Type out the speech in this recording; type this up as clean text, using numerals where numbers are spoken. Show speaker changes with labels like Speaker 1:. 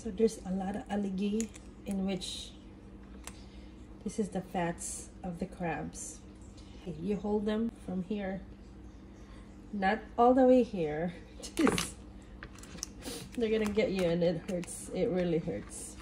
Speaker 1: So there's a lot of algae, in which this is the fats of the crabs. You hold them from here, not all the way here. They're gonna get you, and it hurts. It really hurts.